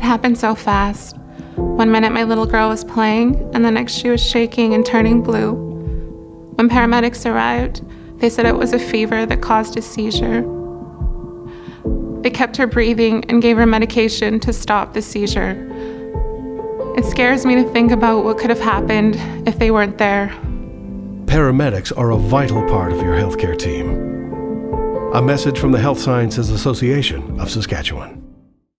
happened so fast. One minute my little girl was playing, and the next she was shaking and turning blue. When paramedics arrived, they said it was a fever that caused a seizure. They kept her breathing and gave her medication to stop the seizure. It scares me to think about what could have happened if they weren't there. Paramedics are a vital part of your healthcare team. A message from the Health Sciences Association of Saskatchewan.